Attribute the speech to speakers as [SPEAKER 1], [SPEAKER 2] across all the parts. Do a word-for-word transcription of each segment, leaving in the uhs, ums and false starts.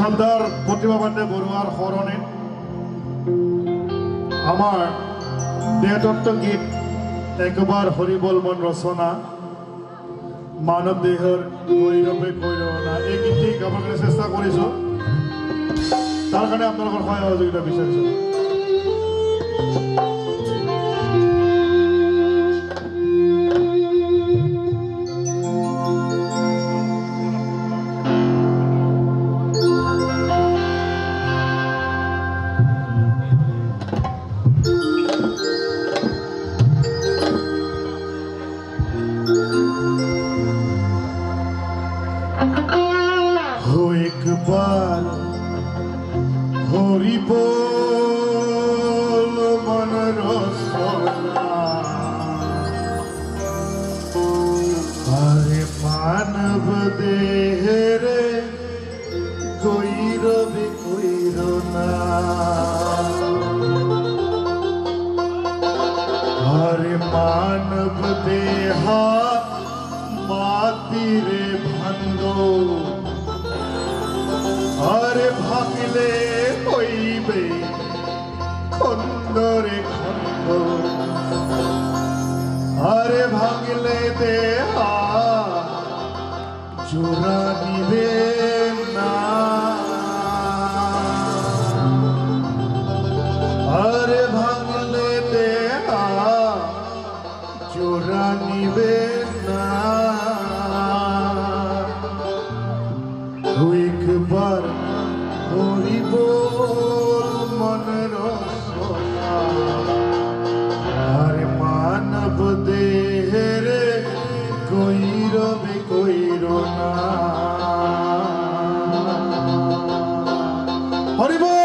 [SPEAKER 1] শ্রদ্ধার প্রতিভা পাণ্ডে বড়ুয়ার স্মরণে আমার দেহতত্ত্ব গীত একবার হরিবল মন রচনা মানব দেহর গৌরবে কৈরনা এই গীতটি গাবার কারণে চেষ্টা করেছো তার কারণে আপনাদের সহায় সহযোগিতা বিচাৰিছো। একবার হরি বল মন রসনা আরে মানব দেহরে গৈরবে কৈরনা আরে মানব দেহা মাতিরে ভান্দ আরে ভাঙলে হইবে খন্দরে খন্দ আরে ভাঙলে দেহা জোড়া নিবে না আরে ভাঙলে দেহা জোড়া নিবে না একবার হরি বল মন রসনা আরে মানব দেহরে কৈরবে কৈরনা হরি বল।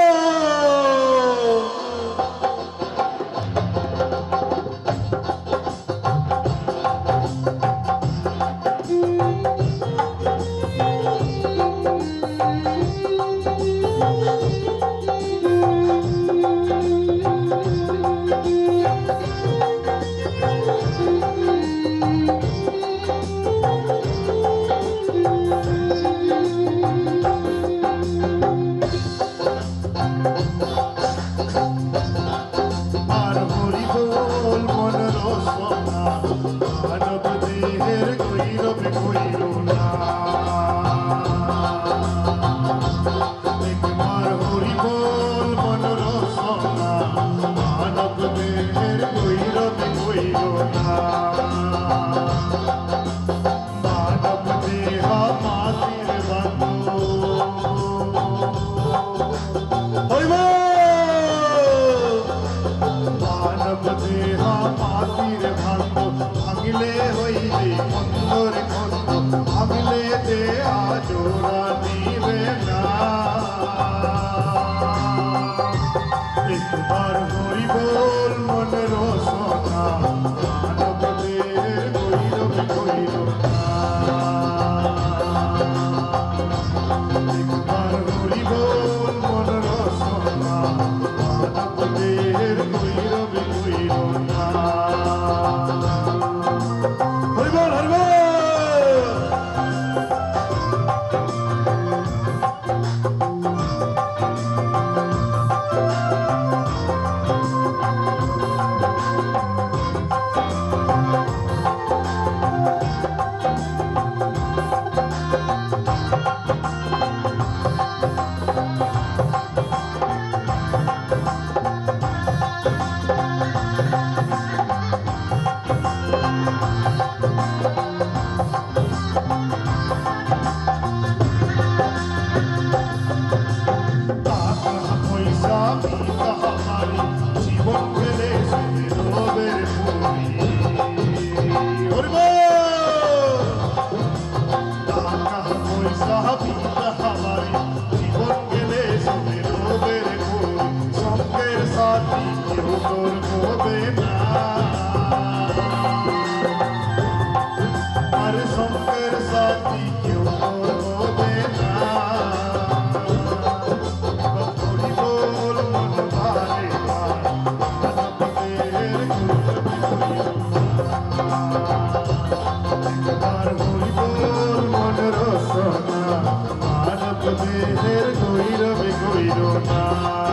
[SPEAKER 1] গৈরবে গৈরনা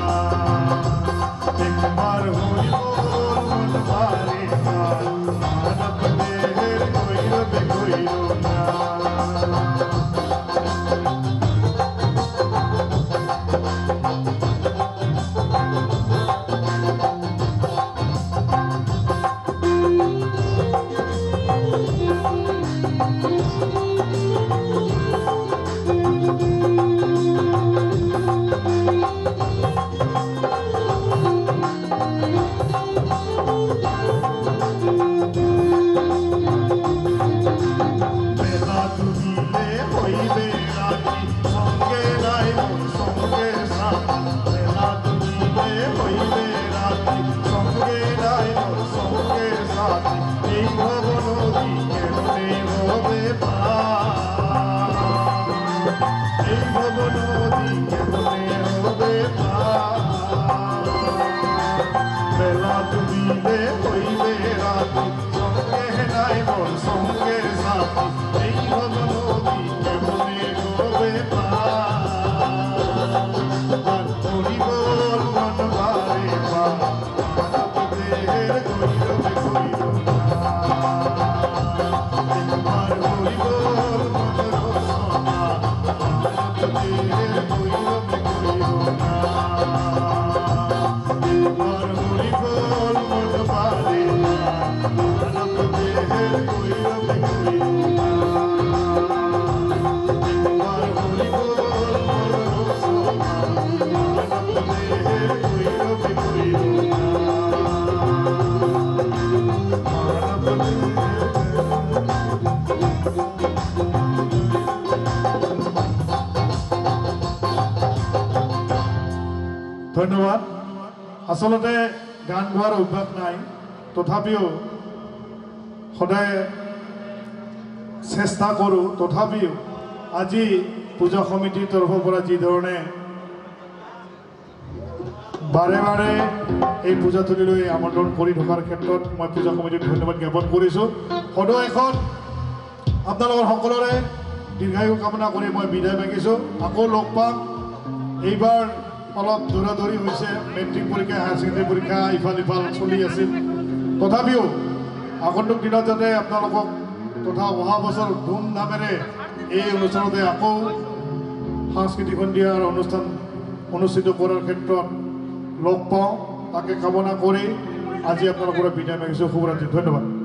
[SPEAKER 1] একবার হইব মন বারে বার মানব দেহের গৈরবে গৈরনা ধন্যবাদ আসলতে গান গোৱাৰ অভ্যাস নাই তথাপিও সদায় চেষ্টা কৰোঁ তথাপিও আজি পূজা সমিতিৰ তৰফৰ পৰা যি ধৰণে বাৰে বাৰে এই পূজাথলীলৈ আমন্ত্ৰণ কৰি থকাৰ ক্ষেত্ৰত মই পূজা সমিতিক ধন্যবাদ জ্ঞাপন কৰিছোঁ সদায় এখন আপোনালোকৰ সকলোৰে দীৰ্ঘায়ু কামনা কৰি মই বিদায় মাগিছোঁ আকৌ লগ পাম এইবাৰ অলপ দৌৰাদৌৰি হৈছে মেট্ৰিক পৰীক্ষা হায়াৰ ছেকেণ্ডেৰী পৰীক্ষা ইফাল ইফাল চলি আছিল তথাপিও আগন্তুক দিনত যাতে আপোনালোকক তথা অহা বছৰ ধুমধামেৰে এই অনুষ্ঠানতে আকৌ সাংস্কৃতিক সন্ধিয়াৰ অনুষ্ঠান অনুষ্ঠিত কৰাৰ ক্ষেত্ৰত লগ পাওঁ তাকে কামনা কৰি আজি আপোনালোকৰ বিদায় মাগিছোঁ শুভৰাত্ৰি ধন্যবাদ